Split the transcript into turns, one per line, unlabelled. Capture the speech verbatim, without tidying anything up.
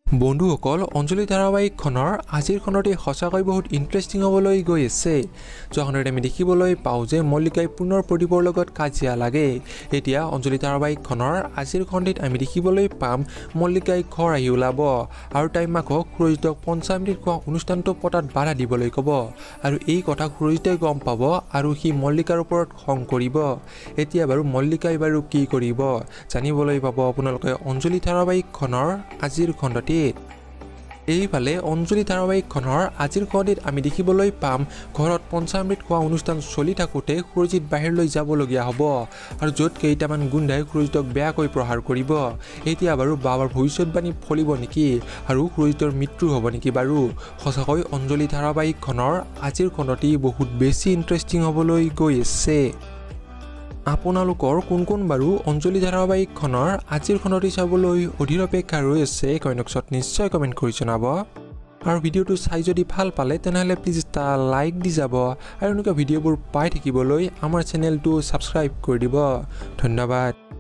বন্ধুসকল অঞ্জলি ধাৰাবাহিকখনৰ আজিৰ খণ্ডটি সঁচাকৈ বহুত ইণ্টাৰেষ্টিং হ'বলৈ গৈ আছে। যখনতে আমি দেখিবলৈ পাওঁ যে মল্লিকাই পুনৰ প্ৰদীপৰ লগত কাজিয়া লাগে। এতিয়া অঞ্জলি ধাৰাবাহিকখনৰ আজিৰ খণ্ডত আমি দেখিবলৈ পাম মল্লিকাই ঘৰ আহি ওলাব আৰু তাই মাকক সুৰজিতক পঞ্চামৃত খোৱা অনুষ্ঠানটো পতাত বাধা দিবলৈ ক'ব আৰু এই কথা সুৰজিতে গম পাব আৰু সি মল্লিকাৰ ওপৰত খং কৰিব। এতিয়া বাৰু মল্লিকাই বাৰু কি কৰিব জানিবলৈ পাব আপোনালোকে অঞ্জলি ধাৰাবাহিকখনৰ আজিৰ খণ্ডটি। এইফালে অঞ্জলি ধাৰাবাহিকখনৰ আজিৰ খণ্ডত আমি দেখিবলৈ পাম ঘৰত পঞ্চামৃত খোৱা অনুষ্ঠান চলি থাকোঁতে সুৰজিত বাহিৰলৈ যাবলগীয়া হ'ব আৰু য'ত কেইটামান গুণ্ডাই সুৰজিতক বেয়াকৈ প্ৰহাৰ কৰিব। এতিয়া বাৰু বাবাৰ ভৱিষ্যতবাণী ফলিব নেকি আৰু সুৰজিতৰ মৃত্যু হ'ব নেকি বাৰু? সঁচাকৈ অঞ্জলি ধাৰাবাহিকখনৰ আজিৰ খণ্ডটি বহুত বেছি ইণ্টাৰেষ্টিং হ'বলৈ গৈ আছে। আপোনালোকৰ কোন কোন বাৰু অঞ্জলি ধাৰাবাহিকখনৰ আজিৰ খণ্ডটি চাবলৈ অধীৰ অপেক্ষা ৰৈ আছে কমেণ্ট বক্সত নিশ্চয় কমেণ্ট কৰি জনাব। আৰু ভিডিঅ'টো চাই যদি ভাল পালে তেনেহ'লে প্লিজ এটা লাইক দি যাব আৰু এনেকুৱা ভিডিঅ'বোৰ পাই থাকিবলৈ আমাৰ চেনেলটো ছাবস্ক্ৰাইব কৰি দিব। ধন্যবাদ।